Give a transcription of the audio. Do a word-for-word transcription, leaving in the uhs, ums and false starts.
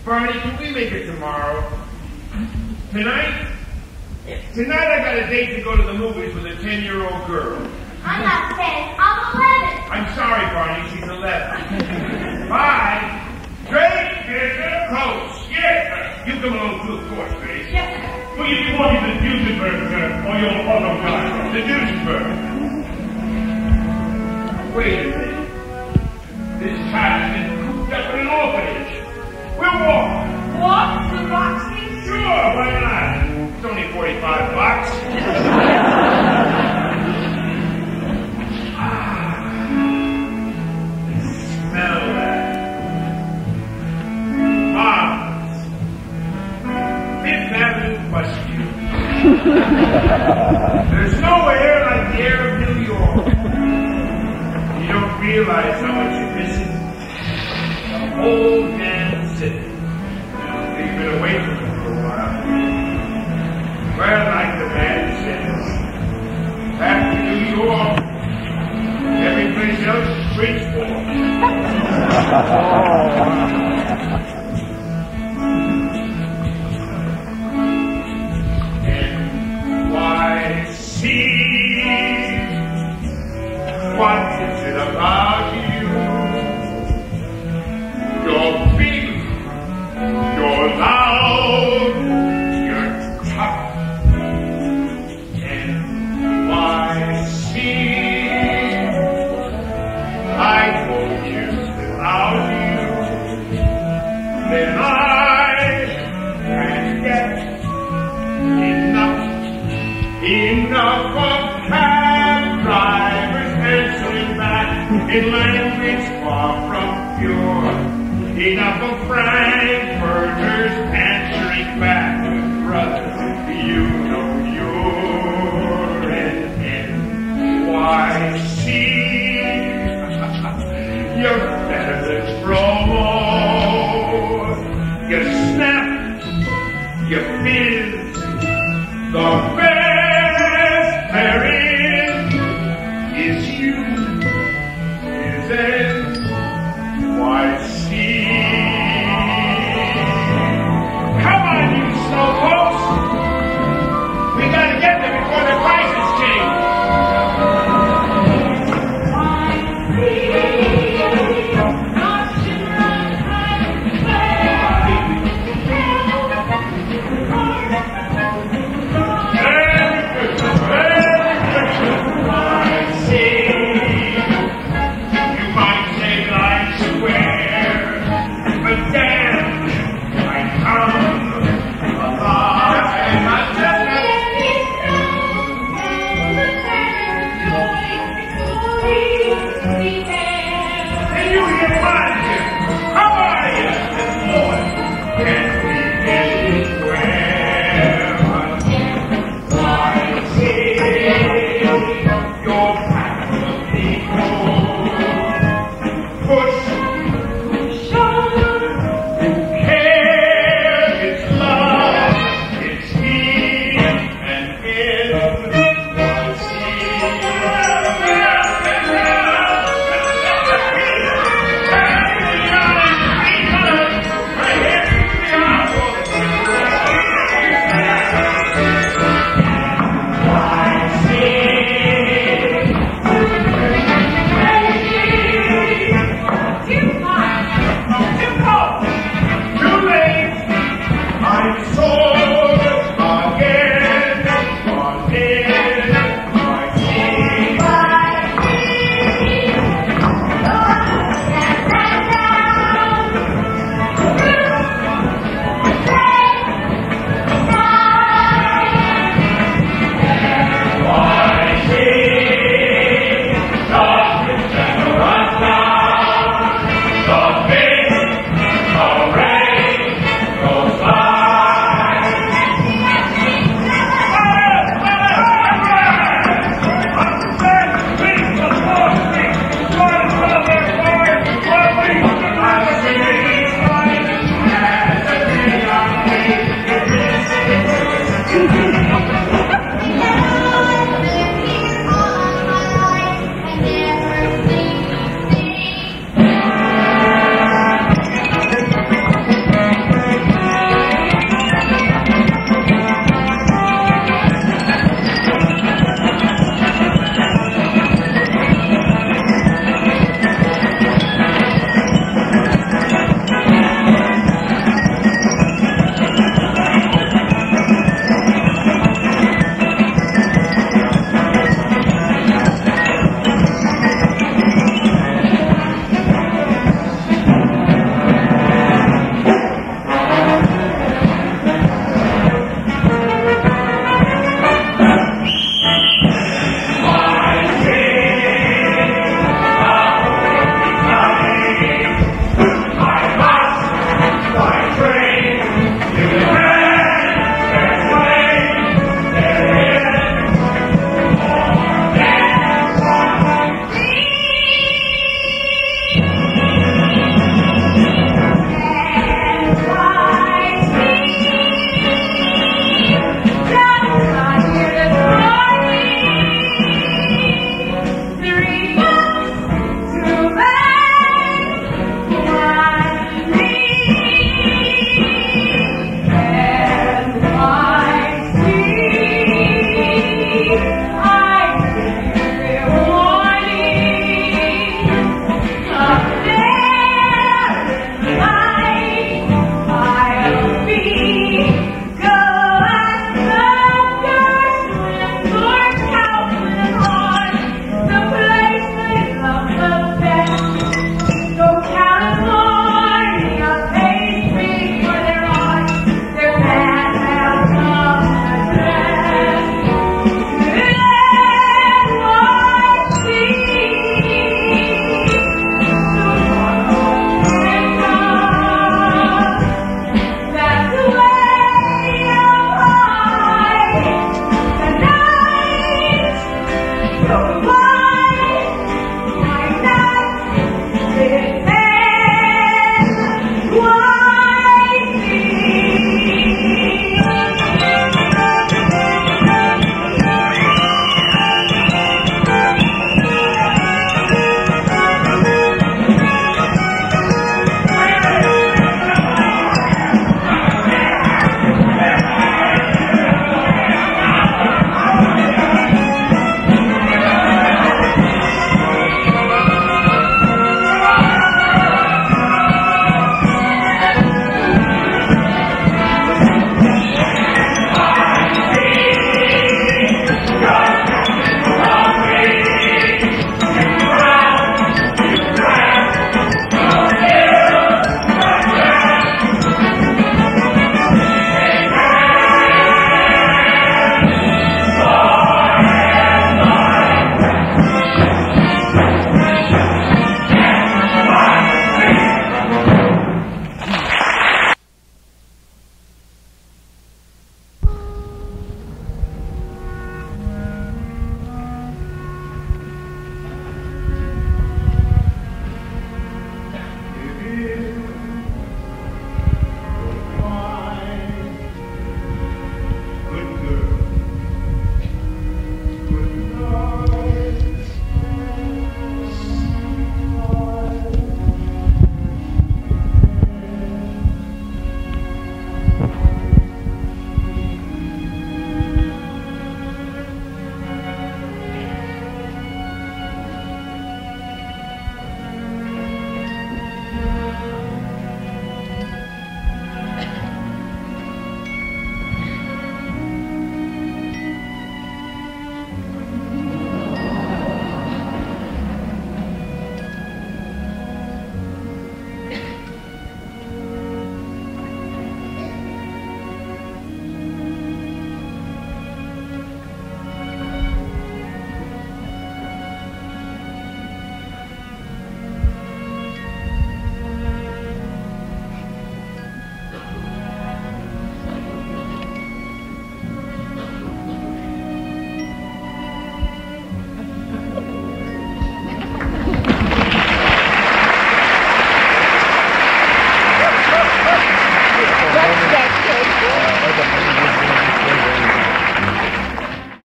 Barney, can we make it tomorrow? Tonight? Tonight I got a date to go to the movies with a ten-year-old girl. I'm not ten, I'm eleven. I'm sorry, Barney, she's eleven. Bye. Drake, yes, sir. Coach, yes, sir. You come along too, of course, Grace. Yes, sir. Will you want me the Duesenberg, sir, or your other guy? The Duesenberg. Wait a minute. This child's been cooped up in an orphanage. We'll walk. Walk to Roxy? Sure, why not? It's only forty-five blocks. Ah, smell that. Ah, Fifth Avenue Westview. There's no air like the air of New York. You don't realize how much you're missing. The whole damn city. You've been away from it for a while. Well, like the man says, after New York, every place else is Bridgeport. N Y C. What is it about you? You're big, you're loud, you're tough. N Y C. I won't use without you. Then I can get enough, enough of cab drivers answering back in language far from pure. Enough of frankfurters answering back, brother, you know you're an N Y C. You're better than promo. You snap, you fizz, the